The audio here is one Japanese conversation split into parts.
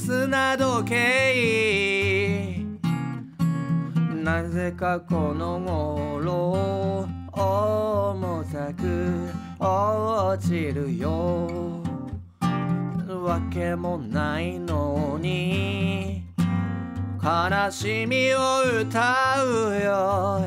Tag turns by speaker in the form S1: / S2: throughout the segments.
S1: 砂時計なぜかこの頃重たく落ちるよわけもないのに悲しみを歌うよ、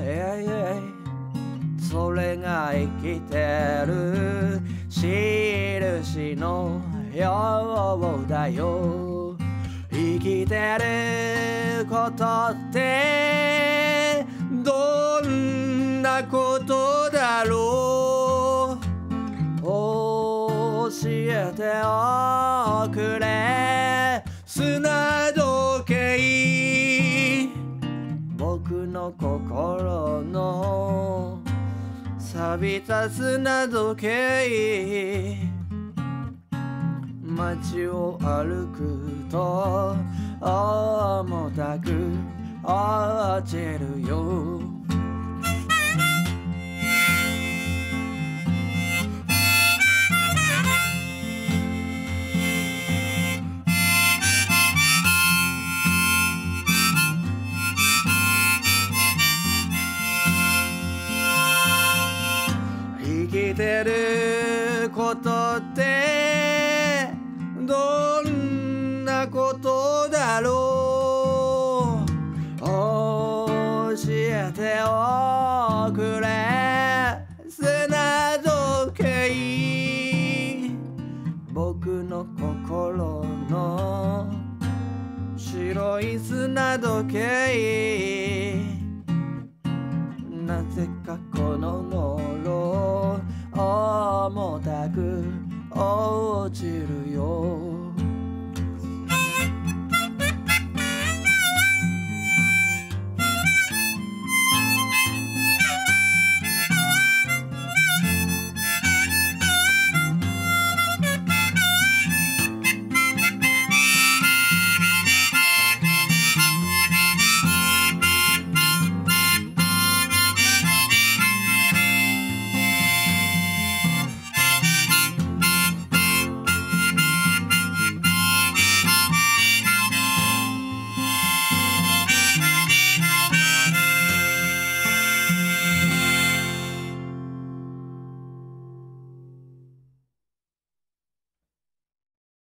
S1: それが生きてる印のようだよ生きてることってどんなことだろう教えておくれ砂時計僕の心の錆びた砂時計街を歩くと重たく落ちるよ生きてることってどんなことだろう教えておくれ砂時計僕の心の白い砂時計なぜかこの頃重たく落ちるよ